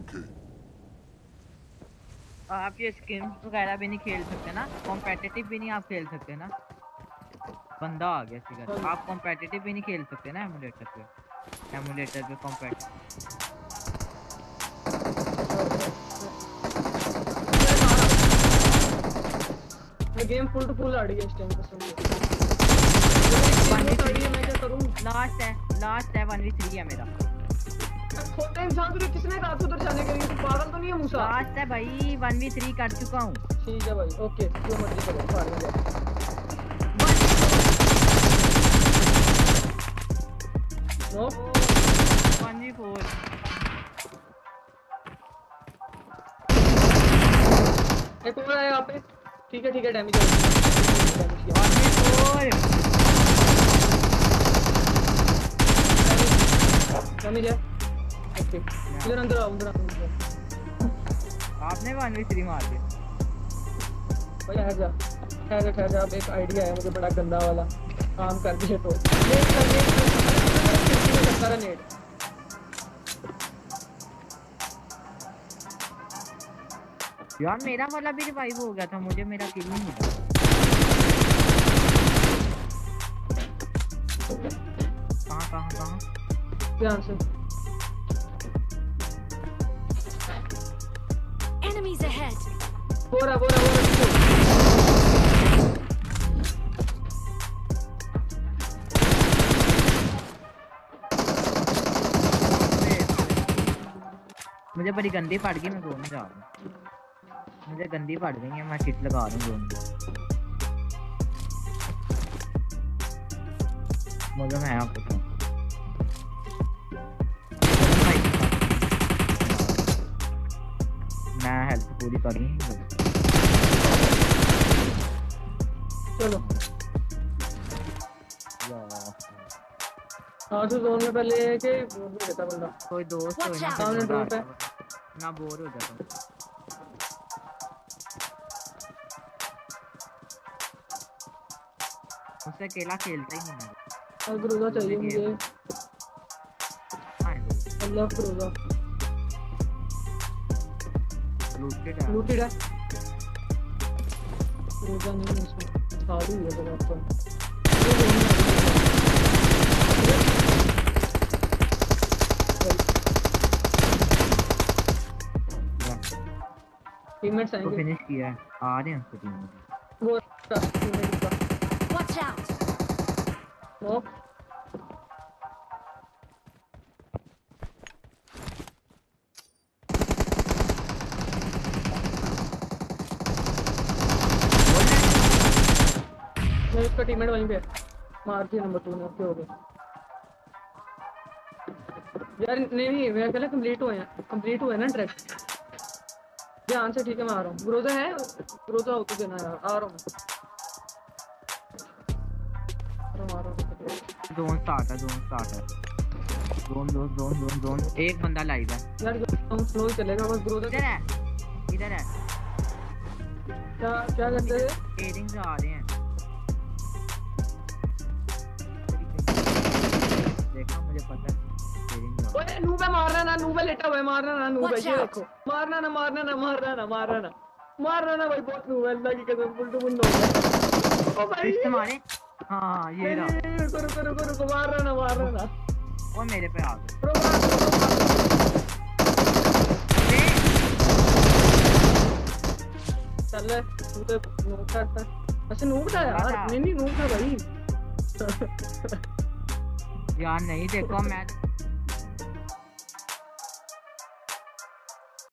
आप ये स्किम्स वगैरह भी नहीं खेल सकते ना, कॉम्पिटिटिव भी नहीं आप खेल सकते ना। बंदा आ गया सिगर, आप कॉम्पिटिटिव भी नहीं खेल सकते ना एमुलेटर पे competitive. Game full to full आ रही है इस टाइम पे। मैं क्या करूं? लास्ट है 1v3 है मेरा। छोटे इंसान तुझे किसने कहा उधर जाने के लिए? तू पागल तो नहीं है मूसा? लास्ट है भाई, 1v3 कर चुका हूं। ठीक है भाई, ओके जो मर्जी करो, फाड़ दे। नो 1v4 एक और है यहाँ पे। ठीक है डैमेज है। ओके इधर अंदर आओ, आपने 1v3 मार दिया भाई। ठहर जा, अब एक आइडिया है मुझे बड़ा गंदा वाला, काम कर दिए तो नेट। यार मेरा वाला भी रिवाइव हो गया था, मुझे मेरा किल नहीं मिला। कहाँ ध्यान से। Enemies ahead. बोरा मुझे बड़ी गंदी पड़ गई, मैं दोनों जा रहा हूँ। मुझे गंदी पड़ गई है, मैं किट लगा रहा हूँ दोनों। मुझे मैं आपको मैं हेल्थ पूरी करी। चलो हाँ तो जोन में पहले के देता बंदा, कोई दोस्त हो ना, सामने ड्रॉप है ना, बोर हो जाता हूँ। उससे अकेला खेलता ही नहीं मैं। ग्रोजा चाहिए मुझे। अल्लाह ग्रोजा लूटेड है। ग्रोजा नहीं है इसमें, खाली है जगह पर। टीममेट्स आएंगे, फिनिश किया है, आ रहे हैं उसके टीममेट। वो टीममेट का Watch out. स्मोक उसका टीममेट वहीं पे मार दिया। नंबर 2 ने ओके हो गया यार। नहीं मेरा पहले कंप्लीट हुए ना डायरेक्ट। ध्यान से, ठीक है मैं आ रहा हूँ। ग्रोजा है, ग्रोजा हो तो देना यार, आ रहा हूँ। जोन स्टार्ट है। जोन एक बंदा लाइव है यार। स्लो चलेगा बस। ग्रोजा इधर है क्या करते हैं? एयरिंग से आ रहे हैं। देखा, मुझे पता है ओए नूब है, मारना ना। नूब है लेटा हुआ है, मारना ना। नूब है, ये देखो। मारना ना भाई, बहुत नूब है। अल्लाह की कसम फुल टू फुल नो है। ओ भाई इससे मारे। हाँ ये रहा। रुको मारना ना। और मेरे पे आ गए। चल तू तो नूब करता है। अच्छा नूब था यार। नहीं नूब था भाई। यार नहीं, देखो मैं